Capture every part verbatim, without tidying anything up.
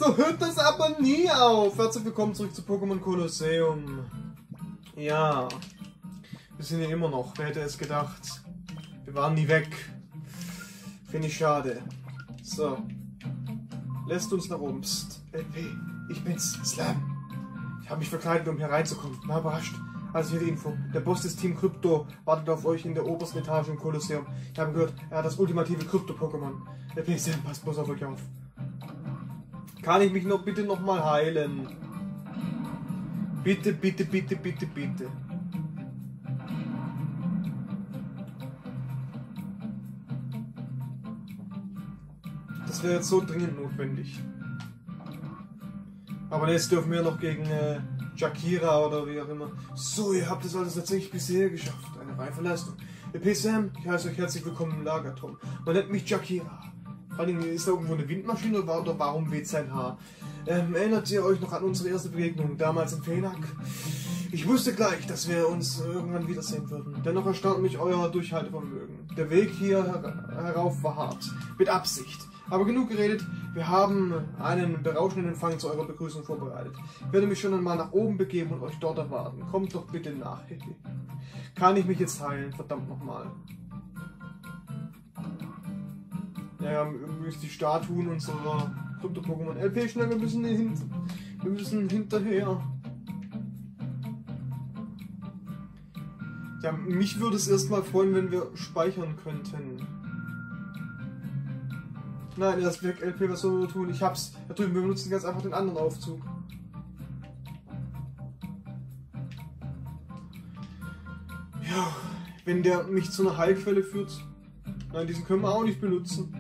So hört das aber nie auf. Herzlich willkommen zurück zu Pokémon Colosseum. Ja, wir sind hier immer noch. Wer hätte es gedacht? Wir waren nie weg. Finde ich schade. So. Lässt uns nach oben. Psst. L P, ich bin's, Slam. Ich habe mich verkleidet, um hier reinzukommen. Mal überrascht. Also hier die Info. Der Boss des Team Krypto wartet auf euch in der obersten Etage im Kolosseum. Ich habe gehört, er hat das ultimative Krypto-Pokémon. L P, Sam, passt bloß auf euch auf. Kann ich mich noch bitte nochmal heilen? Bitte, bitte, bitte, bitte, bitte. Das wäre jetzt so dringend notwendig. Aber jetzt dürfen wir noch gegen äh, Jakira oder wie auch immer. So, ihr habt es also tatsächlich bisher geschafft. Eine reife Leistung. L P Sam, ich heiße euch herzlich willkommen im Lagerturm. Man nennt mich Jakira. Vor allem, ist da irgendwo eine Windmaschine oder warum weht sein Haar? Ähm, erinnert ihr euch noch an unsere erste Begegnung damals in Fenak? Ich wusste gleich, dass wir uns irgendwann wiedersehen würden. Dennoch erstaunt mich euer Durchhaltevermögen. Der Weg hier her herauf war hart. Mit Absicht. Aber genug geredet, wir haben einen berauschenden Empfang zu eurer Begrüßung vorbereitet. Ich werde mich schon einmal nach oben begeben und euch dort erwarten. Kommt doch bitte nach. Kann ich mich jetzt heilen? Verdammt nochmal. Ja, übrigens die Statuen unserer Krypto-Pokémon. L P, schnell, wir müssen, hin, wir müssen hinterher. Ja, mich würde es erstmal freuen, wenn wir speichern könnten. Nein, er ist weg, L P, was sollen wir tun? Ich hab's. Da drüben, wir benutzen ganz einfach den anderen Aufzug. Ja, wenn der mich zu einer Heilquelle führt. Nein, diesen können wir auch nicht benutzen.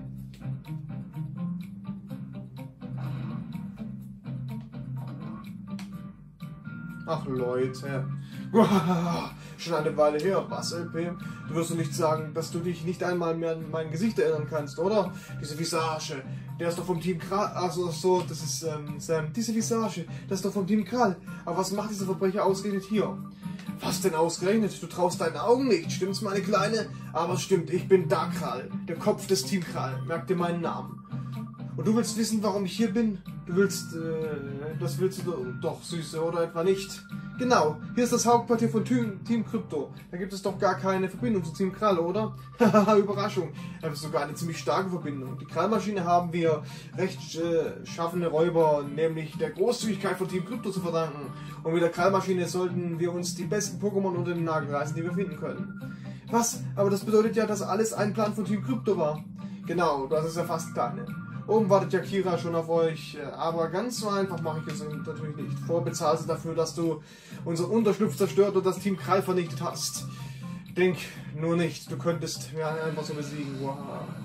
Ach Leute. Schon eine Weile her. Was, L P? Du wirst doch nicht sagen, dass du dich nicht einmal mehr an mein Gesicht erinnern kannst, oder? Diese Visage. Der ist doch vom Team Krall. Achso, so, das ist ähm, Sam. Diese Visage, das ist doch vom Team Krall. Aber was macht dieser Verbrecher ausgerechnet hier? Was denn ausgerechnet? Du traust deinen Augen nicht, stimmt's, meine Kleine? Aber es stimmt, ich bin Darkral, der Kopf des Team Krall. Merk dir meinen Namen. Und du willst wissen, warum ich hier bin? Du willst, äh, das willst du doch, Süße, oder etwa nicht? Genau, hier ist das Hauptquartier von Team Krypto. Da gibt es doch gar keine Verbindung zu Team Krall, oder? Haha, Überraschung. Da ist sogar eine ziemlich starke Verbindung. Die Krallmaschine haben wir rechtschaffene Räuber, nämlich der Großzügigkeit von Team Krypto zu verdanken. Und mit der Krallmaschine sollten wir uns die besten Pokémon unter den Nagel reißen, die wir finden können. Was? Aber das bedeutet ja, dass alles ein Plan von Team Krypto war. Genau, das ist ja fast keine. Oben wartet Jakira schon auf euch, aber ganz so einfach mache ich es natürlich nicht. Vorbezahlst du dafür, dass du unseren Unterschlupf zerstört und das Team Krall vernichtet hast. Denk nur nicht, du könntest mir einfach so besiegen. Wow.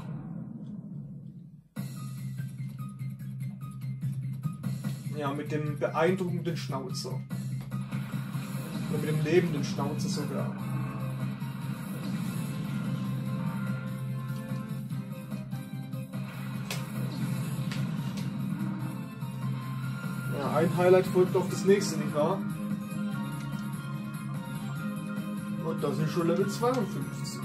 Ja, mit dem beeindruckenden Schnauzer. Oder mit dem lebenden Schnauzer sogar. Ein Highlight folgt auf das nächste, nicht wahr? Und das ist schon Level zweiundfünfzig.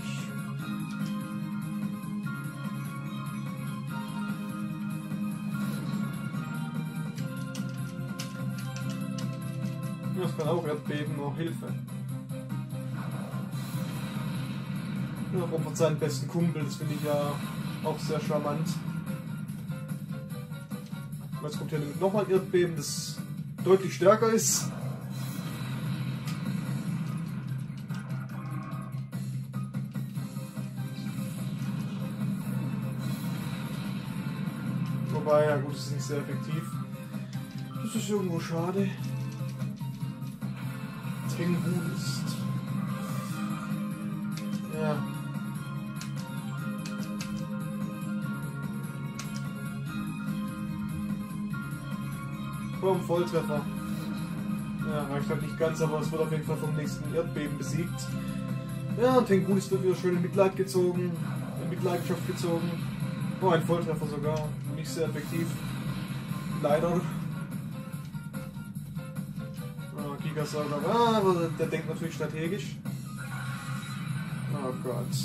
Das kann auch Erdbeben, nur Hilfe. Ja, opfert seinen besten Kumpel, das finde ich ja auch sehr charmant. Jetzt kommt hier nochmal ein Erdbeben, das deutlich stärker ist. Wobei, ja gut, das ist nicht sehr effektiv. Das ist irgendwo schade. Tenghulst. Ja. Vom Volltreffer. Ja, reicht halt nicht ganz, aber es wird auf jeden Fall vom nächsten Erdbeben besiegt. Ja, und Tenghulst wird wieder schön in Mitleid gezogen, in Mitleidenschaft gezogen. Oh, ein Volltreffer sogar. Nicht sehr effektiv. Leider. Oh, Gigasauger. Ah, aber der denkt natürlich strategisch. Oh Gott.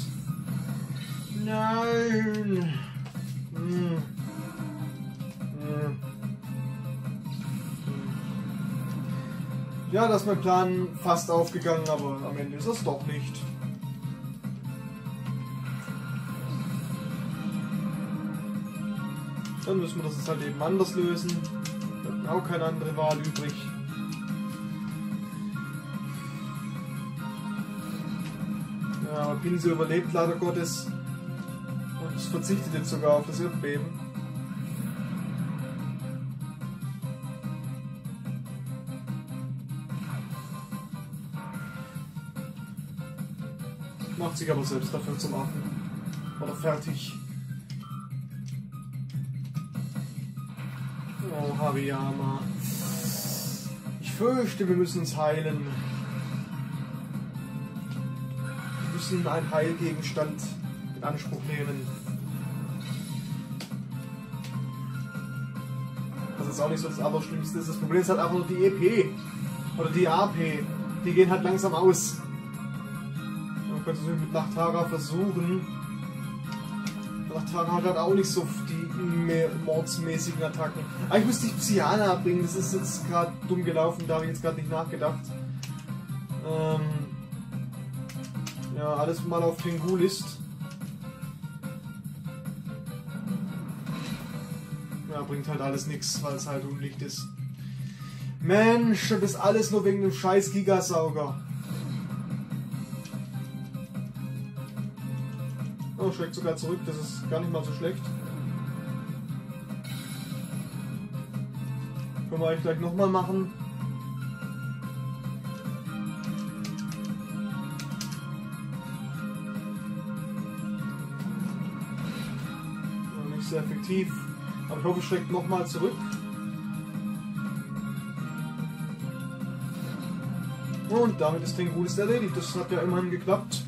Nein! Hm. Hm. Ja, da ist mein Plan fast aufgegangen, aber am Ende ist es doch nicht. Dann müssen wir das jetzt halt eben anders lösen. Wir hatten auch keine andere Wahl übrig. Ja, aber Pinsel überlebt leider Gottes. Und es verzichtet jetzt sogar auf das Erdbeben. Macht sich aber selbst dafür zum Affen. Oder fertig. Oh, Hariyama. Ich fürchte, wir müssen uns heilen. Wir müssen einen Heilgegenstand in Anspruch nehmen. Das ist auch nicht so das Allerschlimmste. Das Problem ist halt einfach nur die E P. Oder die A P. Die gehen halt langsam aus. Man könnte es mit Nachtara versuchen. Nachtara hat halt auch nicht so die mordsmäßigen Attacken. Eigentlich müsste ich Psyana bringen, das ist jetzt gerade dumm gelaufen, da habe ich jetzt gerade nicht nachgedacht. Ähm ja, alles mal auf Tengulist. Ja, bringt halt alles nichts, weil es halt Unlicht ist. Mensch, das ist alles nur wegen dem scheiß Gigasauger. Oh, schlägt sogar zurück, das ist gar nicht mal so schlecht. Können wir eigentlich gleich nochmal machen. Ja, nicht sehr effektiv, aber ich hoffe, es schlägt nochmal zurück. Und damit ist Tengulist erledigt, das hat ja immerhin geklappt.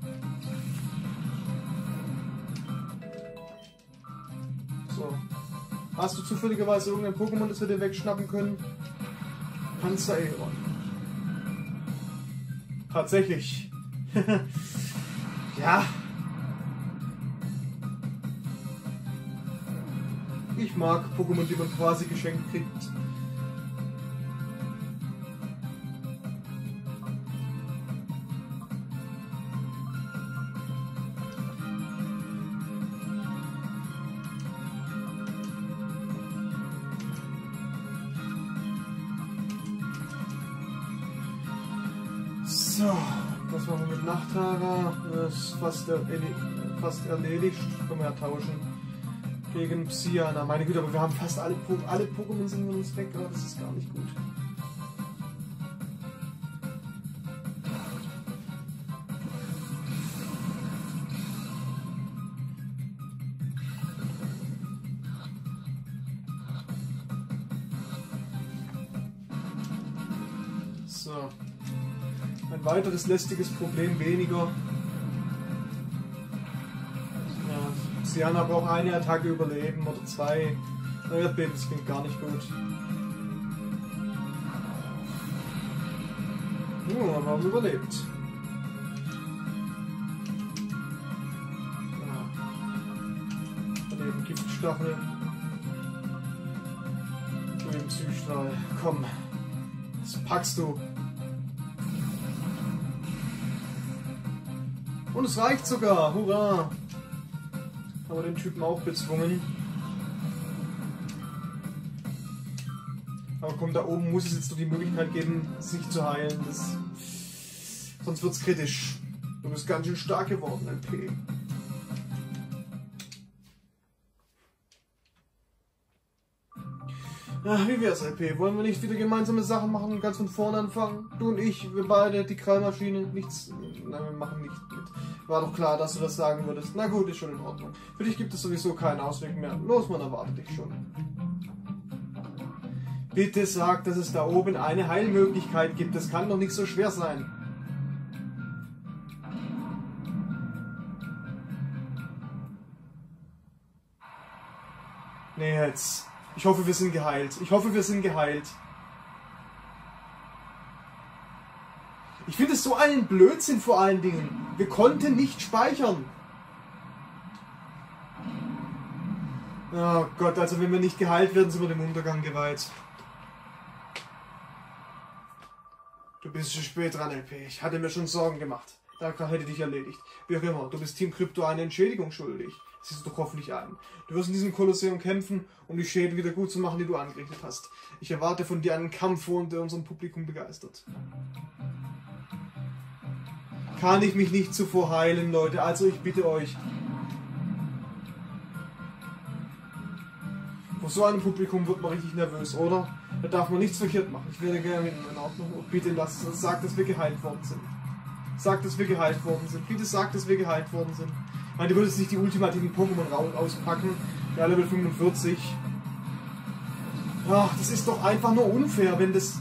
Hast du zufälligerweise irgendein Pokémon, das wir dir wegschnappen können? Panzeraeron. Tatsächlich. Ja. Ich mag Pokémon, die man quasi geschenkt kriegt. So, das machen wir mit Nachtara. Das ist fast, erledigt, fast erledigt. Können wir ja tauschen. Gegen Psyana. Meine Güte, aber wir haben fast alle, po alle Pokémon sind von uns weg. Aber das ist gar nicht gut. So. Ein weiteres lästiges Problem weniger. Ja, Psyana braucht eine Attacke überleben oder zwei. Erdbeben, das klingt gar nicht gut. Ja, wir haben überlebt. Ja. Daneben Giftstachel. Drüben Psystrahl. Komm, das packst du. Und es reicht sogar, hurra! Haben wir den Typen auch bezwungen. Aber komm, da oben muss es jetzt doch die Möglichkeit geben, sich zu heilen. Das, sonst wird's kritisch. Du bist ganz schön stark geworden, L P. Ach, wie wär's, L P? Wollen wir nicht wieder gemeinsame Sachen machen und ganz von vorne anfangen? Du und ich, wir beide, die Krallmaschine, nichts. Nein, wir machen nicht mit. War doch klar, dass du das sagen würdest. Na gut, ist schon in Ordnung. Für dich gibt es sowieso keinen Ausweg mehr. Los, man erwartet dich schon. Bitte sag, dass es da oben eine Heilmöglichkeit gibt. Das kann doch nicht so schwer sein. Nee, jetzt. Ich hoffe, wir sind geheilt. Ich hoffe, wir sind geheilt. Ich finde es so einen Blödsinn vor allen Dingen. Wir konnten nicht speichern. Oh Gott, also wenn wir nicht geheilt werden, sind wir dem Untergang geweiht. Du bist schon spät dran, L P. Ich hatte mir schon Sorgen gemacht. Darkrai hätte dich erledigt. Wie auch immer, du bist Team Krypto eine Entschädigung schuldig. Siehst du doch hoffentlich ein. Du wirst in diesem Kolosseum kämpfen, um die Schäden wieder gut zu machen, die du angerichtet hast. Ich erwarte von dir einen Kampf, der unserem Publikum begeistert. Kann ich mich nicht zuvor heilen, Leute? Also ich bitte euch. Vor so einem Publikum wird man richtig nervös, oder? Da darf man nichts verkehrt machen. Ich werde gerne in Ordnung. Und bitte lasst es. Sagt, dass wir geheilt worden sind. Sagt, dass wir geheilt worden sind. Bitte sagt, dass wir geheilt worden sind. Ich meine, du würdest nicht die ultimativen Pokémon auspacken. Ja, Level fünfundvierzig. Ach, das ist doch einfach nur unfair, wenn das...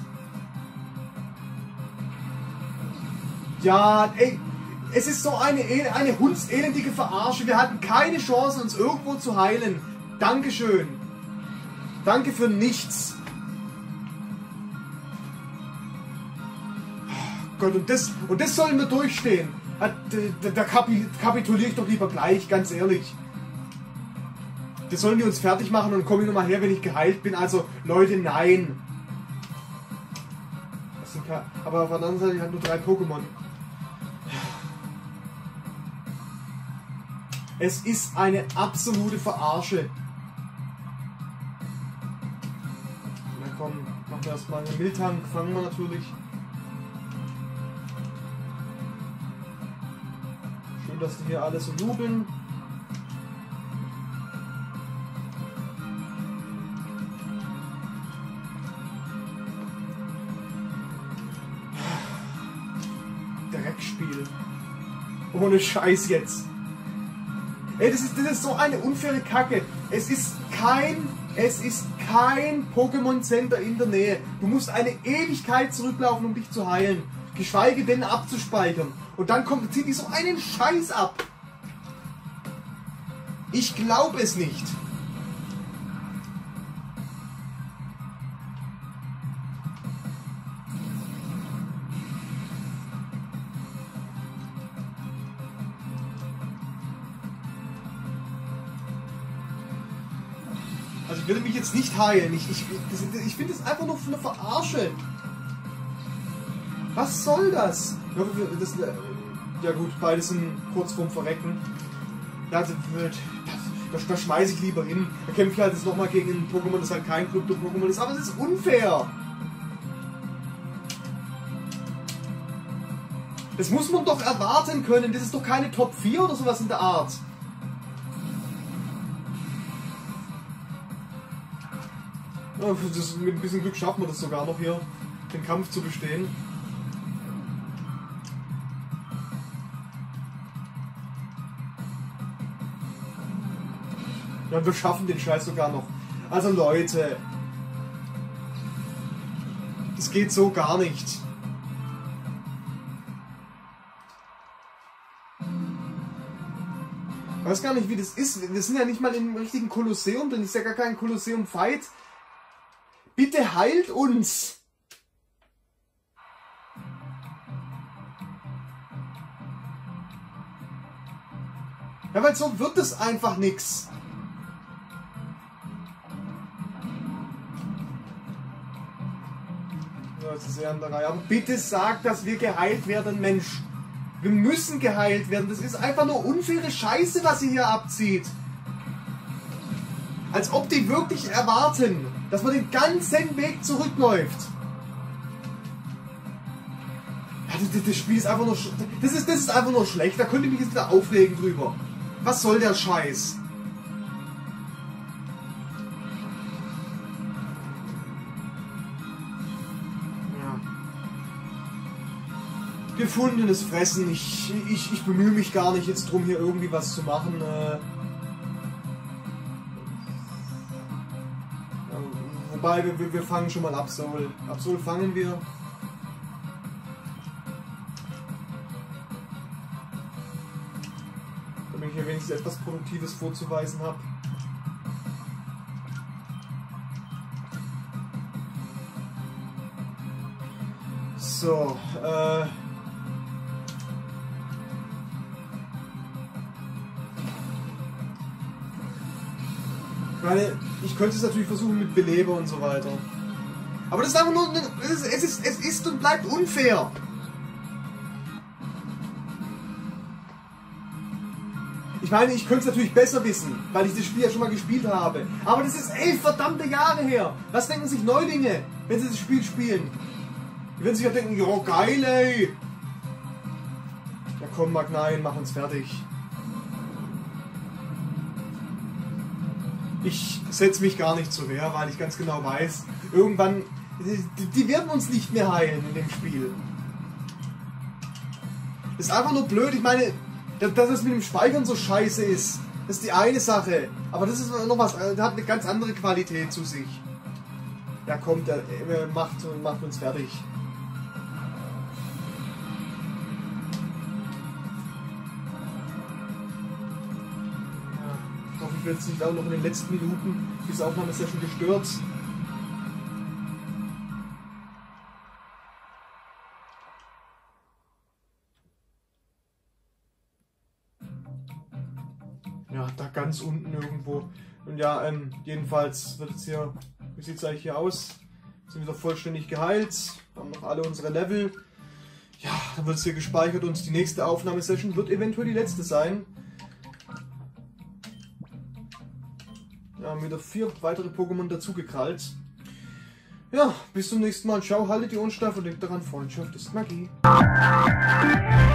Ja, ey, es ist so eine, eine hundselendige Verarsche. Wir hatten keine Chance, uns irgendwo zu heilen. Dankeschön. Danke für nichts. Gott, und das, und das sollen wir durchstehen. Da, da, da kapituliere ich doch lieber gleich, ganz ehrlich. Das sollen die uns fertig machen und komme ich nochmal her, wenn ich geheilt bin. Also, Leute, nein. Das sind keine, aber auf der anderen Seite, ich habe nur drei Pokémon. Es ist eine absolute Verarsche. Na komm, machen wir erstmal einen Miltank, fangen wir natürlich. Schön, dass die hier alle so jubeln. Dreckspiel. Ohne Scheiß jetzt. Ey, das ist, das ist so eine unfaire Kacke. Es ist kein, es ist kein Pokémon Center in der Nähe. Du musst eine Ewigkeit zurücklaufen, um dich zu heilen. Geschweige denn abzuspeichern. Und dann kommt, zieht die so einen Scheiß ab. Ich glaube es nicht. Also ich will mich jetzt nicht heilen. Ich, ich, ich finde es einfach nur eine Verarsche. Was soll das? das? Ja gut, beide sind kurz vorm Verrecken. Da, da, da schmeiße ich lieber hin. Da kämpfe ich halt jetzt nochmal gegen ein Pokémon, das halt kein Krypto-Pokémon ist. Aber es ist unfair. Das muss man doch erwarten können. Das ist doch keine Top vier oder sowas in der Art. Ja, das, mit ein bisschen Glück schaffen wir das sogar noch hier, den Kampf zu bestehen. Ja, wir schaffen den Scheiß sogar noch. Also Leute, das geht so gar nicht. Ich weiß gar nicht, wie das ist. Wir sind ja nicht mal im richtigen Kolosseum, denn es ist ja gar kein Kolosseum-Fight. Bitte heilt uns! Ja, weil so wird es einfach nix. Ja, das ist ja an der Reihe. Aber bitte sagt, dass wir geheilt werden, Mensch. Wir müssen geheilt werden. Das ist einfach nur unfaire Scheiße, was ihr hier abzieht. Als ob die wirklich erwarten, dass man den ganzen Weg zurückläuft. Ja, das, das Spiel ist einfach nur... Das ist, das ist einfach nur schlecht. Da könnt ihr mich jetzt wieder aufregen drüber. Was soll der Scheiß? Ja. Gefundenes Fressen. Ich, ich, ich bemühe mich gar nicht jetzt drum, hier irgendwie was zu machen. Äh Wobei, wir, wir fangen schon mal Absol. Absol fangen wir. Damit ich hier wenigstens etwas Produktives vorzuweisen habe. So, äh... Ich meine, ich könnte es natürlich versuchen mit Beleber und so weiter. Aber das ist einfach nur... Es ist, es ist, es ist und bleibt unfair. Ich meine, ich könnte es natürlich besser wissen, weil ich das Spiel ja schon mal gespielt habe. Aber das ist elf verdammte Jahre her. Was denken sich Neulinge, wenn sie das Spiel spielen? Die werden sich ja denken, jo geil ey. Ja komm Magnaien, mach uns fertig. Ich setze mich gar nicht zur Wehr, weil ich ganz genau weiß, irgendwann, die, die werden uns nicht mehr heilen in dem Spiel. Das ist einfach nur blöd, ich meine... Dass es mit dem Speichern so scheiße ist, das ist die eine Sache. Aber das ist noch was, der hat eine ganz andere Qualität zu sich. Ja kommt, der macht, macht uns fertig. Ja, ich hoffe, ich werde jetzt nicht auch noch in den letzten Minuten diese Aufnahmesession gestört. Ja, da ganz unten irgendwo. Und ja, ähm, jedenfalls wird jetzt hier, wie sieht es eigentlich hier aus? Sind wieder vollständig geheilt, haben noch alle unsere Level. Ja, dann wird es hier gespeichert und die nächste Aufnahmesession wird eventuell die letzte sein. Ja, haben wieder vier weitere Pokémon dazugekrallt. Ja, bis zum nächsten Mal. Ciao, haltet die Ohren steif und denkt daran, Freundschaft ist Magie.